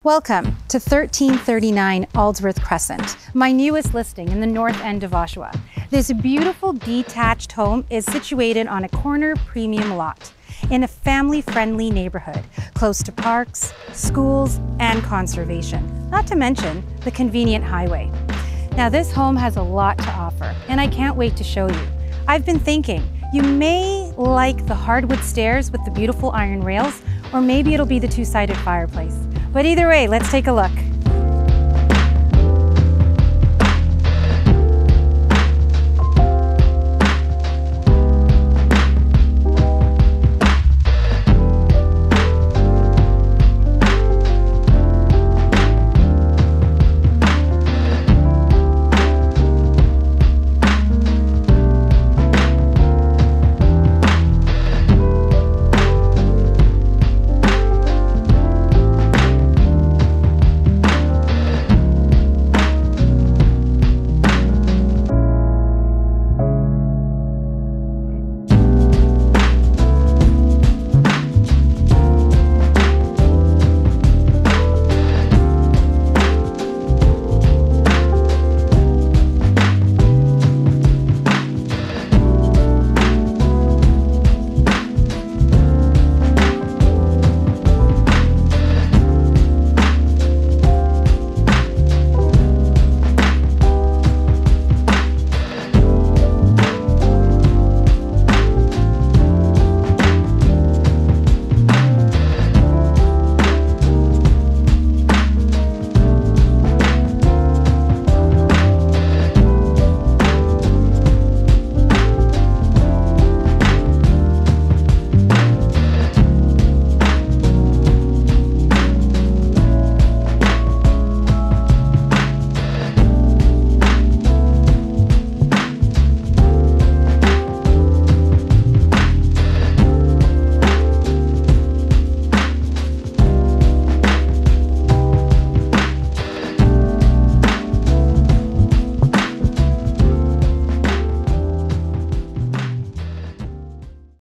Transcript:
Welcome to 1339 Aldsworth Crescent, my newest listing in the north end of Oshawa. This beautiful detached home is situated on a corner premium lot in a family-friendly neighborhood, close to parks, schools, and conservation, not to mention the convenient highway. Now this home has a lot to offer, and I can't wait to show you. I've been thinking, you may like the hardwood stairs with the beautiful iron rails, or maybe it'll be the two-sided fireplace. But either way, let's take a look.